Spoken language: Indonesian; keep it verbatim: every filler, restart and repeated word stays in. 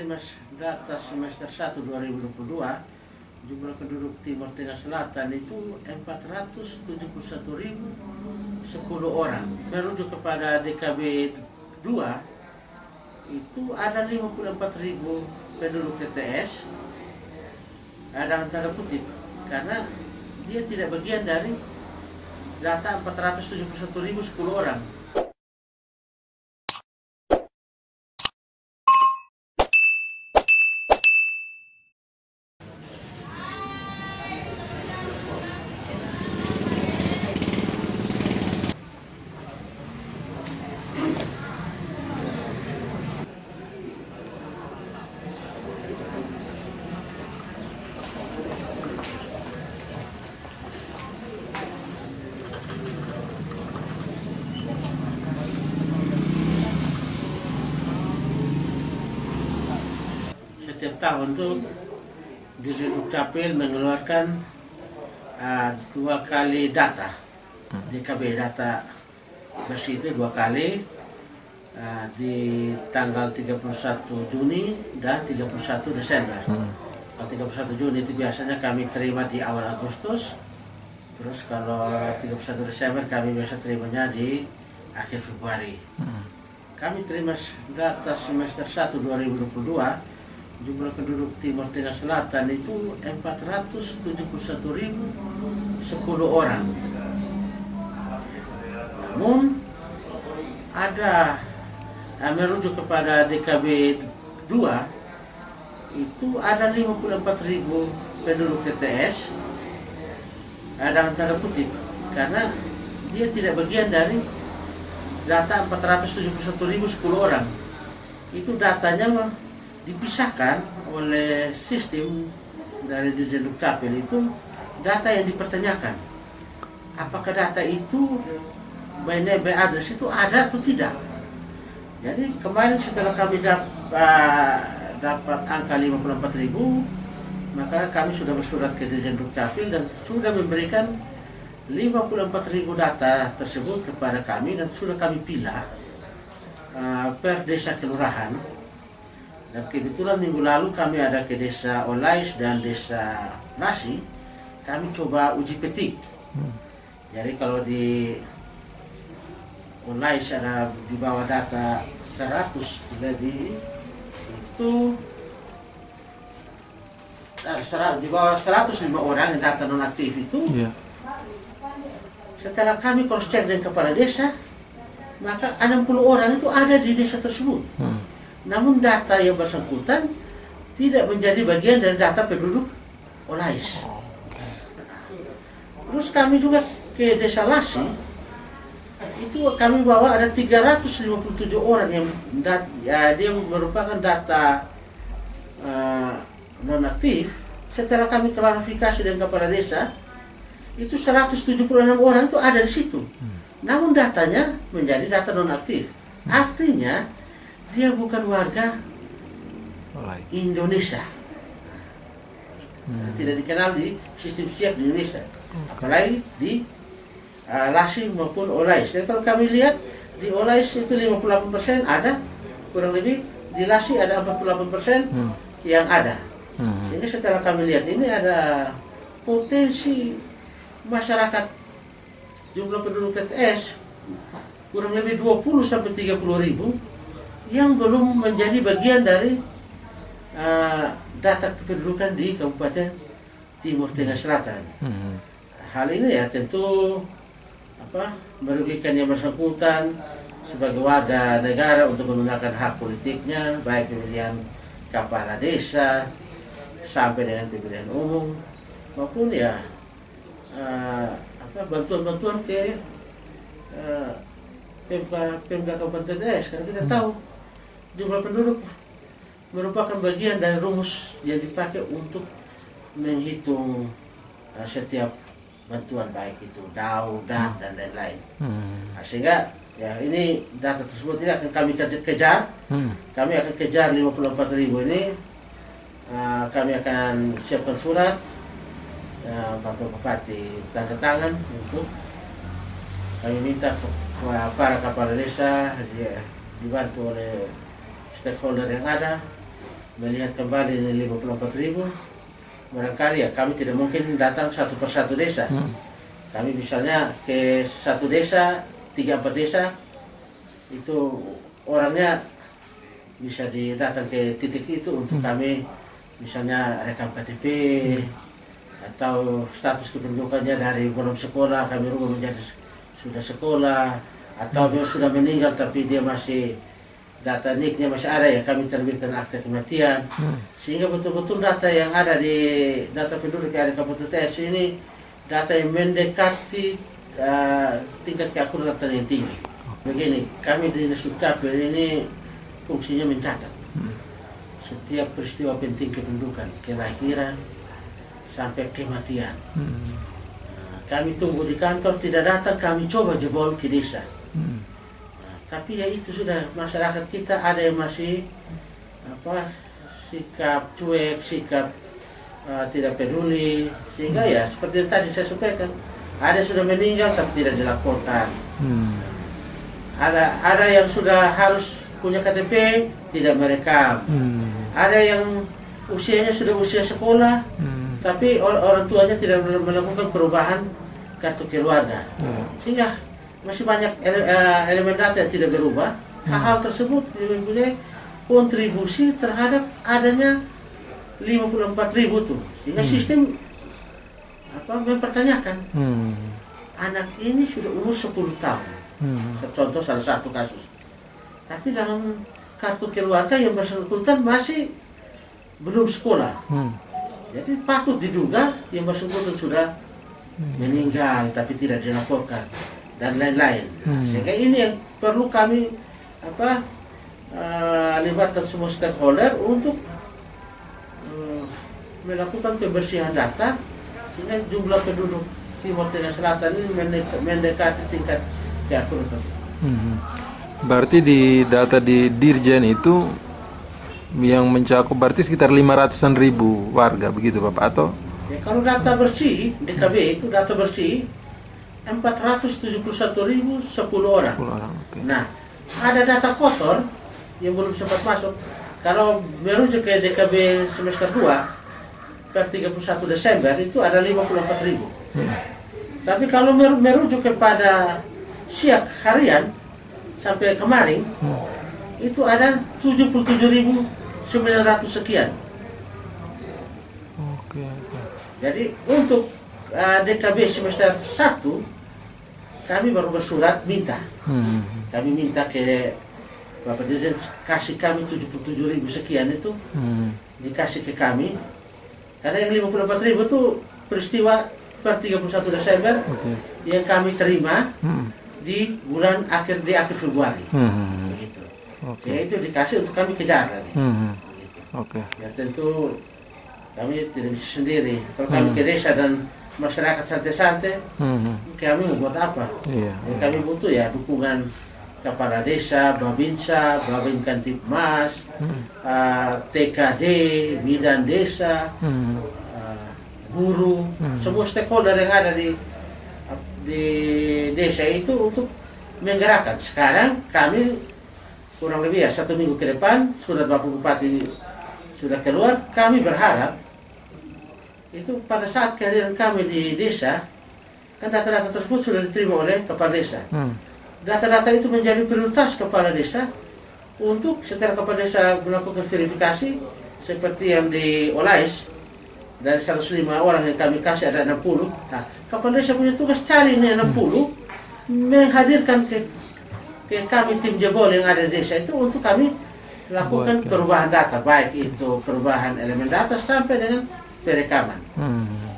terima data semester satu dua ribu dua puluh dua, jumlah penduduk Timur Tengah Selatan itu empat ratus tujuh puluh satu ribu sepuluh orang. Merujuk kepada D K B dua, itu ada lima puluh empat ribu penduduk T T S, dalam tanda kutip, karena dia tidak bagian dari data empat ratus tujuh puluh satu ribu sepuluh orang. Setiap tahun tuh Dirjen Dukcapil mengeluarkan uh, dua kali data, D K B data bersih itu dua kali, uh, di tanggal tiga puluh satu Juni dan tiga puluh satu Desember. Hmm. Kalau tiga puluh satu Juni itu biasanya kami terima di awal Agustus, terus kalau tiga puluh satu Desember kami biasa terimanya di akhir Februari. Hmm. Kami terima data semester satu dua ribu dua puluh dua, jumlah penduduk Timur Tengah Selatan itu empat ratus tujuh puluh satu ribu sepuluh orang. Namun ada merujuk kepada D K B dua, itu ada lima puluh empat ribu penduduk T T S, dalam tanda kutip, karena dia tidak bagian dari data empat ratus tujuh puluh satu ribu sepuluh orang. Itu datanya mah dipisahkan oleh sistem dari Dirjen Dukcapil, itu data yang dipertanyakan. Apakah data itu by name by address itu ada atau tidak? Jadi kemarin setelah kami dapat, uh, dapat angka lima puluh empat ribu, maka kami sudah bersurat ke Dirjen Dukcapil dan sudah memberikan lima puluh empat ribu data tersebut kepada kami, dan sudah kami pilah uh, per desa kelurahan. Dan kebetulan minggu lalu kami ada ke desa Olais dan desa Nasi, kami coba uji petik. Hmm. Jadi kalau di Olais ada di bawah data seratus lebih, itu di bawah seratus lima orang yang data non aktif itu. Yeah. Setelah kami cross check dengan kepala desa, maka enam puluh orang itu ada di desa tersebut. Hmm. Namun data yang bersangkutan tidak menjadi bagian dari data penduduk Olais. Terus kami juga ke desa Lasi, itu kami bawa ada tiga ratus lima puluh tujuh orang yang dat, ya, dia merupakan data uh, non-aktif. Setelah kami klarifikasi dengan kepala desa, itu seratus tujuh puluh enam orang itu ada di situ. Namun datanya menjadi data non-aktif. Artinya dia bukan warga Indonesia, hmm. tidak dikenal di sistem siap di Indonesia, okay. Apalagi di uh, Lasi maupun Olais. Jadi kalau kami lihat di Olais itu lima puluh delapan persen ada, kurang lebih di Lasi ada empat puluh delapan persen hmm. yang ada. Hmm. Sehingga setelah kami lihat ini ada potensi masyarakat jumlah penduduk T T S kurang lebih dua puluh sampai tiga puluh ribu yang belum menjadi bagian dari uh, data kependudukan di Kabupaten Timur Tengah Selatan. Hmm. Hal ini ya tentu apa merugikan yang bersangkutan sebagai warga negara untuk menggunakan hak politiknya, baik pemilihan kepala desa sampai dengan pemilihan umum, maupun ya uh, apa bantuan-bantuan ke uh, Pemda Kabupaten T T S, karena kita tahu jumlah penduduk merupakan bagian dari rumus yang dipakai untuk menghitung uh, setiap bantuan, baik itu D A U, D A M, dan lain-lain. Hmm. Nah, sehingga ya ini data tersebut ini akan kami kejar. Hmm. Kami akan kejar lima puluh empat ribu ini. Uh, kami akan siapkan surat, uh, Bapak Bupati tanda tangan untuk kami minta para kepala desa dia dibantu oleh stakeholder yang ada melihat kembali ini lima puluh empat ribu. Barangkali ya kami tidak mungkin datang satu persatu desa. Hmm. Kami misalnya ke satu desa, tiga empat desa, itu orangnya bisa datang ke titik itu untuk hmm. kami misalnya rekam K T P hmm. atau status kependudukannya dari belum sekolah kami rubah menjadi sudah sekolah, atau hmm. dia sudah meninggal tapi dia masih data niknya masih ada ya kami terbitkan akta kematian. Hmm. Sehingga betul-betul data yang ada di data penduduk yang ada di Kabupaten T S ini data yang mendekati uh, tingkat keakuratan yang tinggi. Begini, kami di Dinas Dukcapil ini fungsinya mencatat hmm. setiap peristiwa penting kependudukan, kelahiran sampai kematian. Hmm. Uh, kami tunggu di kantor, tidak datang kami coba jebol ke desa. Hmm. Tapi ya itu sudah, masyarakat kita ada yang masih apa sikap cuek, sikap uh, tidak peduli, sehingga ya seperti yang tadi saya sampaikan, ada yang sudah meninggal tapi tidak dilaporkan. Hmm. Ada ada yang sudah harus punya K T P tidak merekam. Hmm. Ada yang usianya sudah usia sekolah, hmm. tapi or orang tuanya tidak melakukan perubahan kartu keluarga. Hmm. Sehingga masih banyak ele uh, elemen data yang tidak berubah. Hal-hal hmm. tersebut mempunyai kontribusi terhadap adanya lima puluh empat ribu tuh. Sehingga hmm. sistem apa mempertanyakan hmm. anak ini sudah umur sepuluh tahun. Hmm. Contoh salah satu kasus. Tapi dalam kartu keluarga yang bersangkutan masih belum sekolah. Hmm. Jadi patut diduga yang bersangkutan sudah hmm. meninggal tapi tidak dilaporkan dan lain-lain. Hmm. Sehingga ini yang perlu kami apa uh, libatkan semua stakeholder untuk uh, melakukan pembersihan data sehingga jumlah penduduk Timur Tengah Selatan ini mendekati tingkat keakuratan. Hmm. Berarti di data di Dirjen itu yang mencakup berarti sekitar lima ratusan ribu warga begitu Bapak atau? Ya, kalau data bersih D K B itu data bersih empat ratus tujuh puluh satu ribu sepuluh orang. sepuluh orang okay. Nah, ada data kotor yang belum sempat masuk. Kalau merujuk ke D K B semester dua per tiga puluh satu Desember itu ada lima puluh empat ribu. Hmm. Tapi kalau merujuk kepada siak harian sampai kemarin hmm. itu ada tujuh puluh tujuh ribu sembilan ratus sekian. Oke. Okay, okay. Jadi untuk uh, D K B semester satu kami baru bersurat minta. Hmm. Kami minta ke Bapak Dirjen kasih kami tujuh puluh tujuh ribu sekian itu hmm. dikasih ke kami. Karena yang lima puluh empat ribu itu peristiwa per tiga puluh satu Desember okay. yang kami terima hmm. di bulan akhir di akhir Februari. Hmm. Begitu. Okay. Ya itu dikasih untuk kami kejar lagi. Hmm. Begitu. Okay. Ya tentu kami tidak bisa sendiri. Kalau kami hmm. ke desa dan masyarakat santai-santai, hmm. kami mau buat apa? Iya, iya. Kami butuh ya dukungan kepala desa, Babinsa, Babin Kantipmas, hmm. uh, T K D, bidan desa, hmm. uh, guru, hmm. semua stakeholder yang ada di di desa itu untuk menggerakkan. Sekarang kami kurang lebih ya satu minggu ke depan surat Bapak Bupati sudah keluar. Kami berharap itu pada saat kehadiran kami di desa, kan data-data tersebut sudah diterima oleh kepala desa. Data-data hmm. itu menjadi prioritas kepala desa untuk setelah kepala desa melakukan verifikasi seperti yang di Olais dari seratus lima orang yang kami kasih ada enam puluh. Nah, kepala desa punya tugas cari ini enam puluh, hmm. menghadirkan ke, ke kami tim jebol yang ada di desa itu untuk kami lakukan Buat, perubahan data, baik itu perubahan elemen data sampai dengan perekaman. Hmm.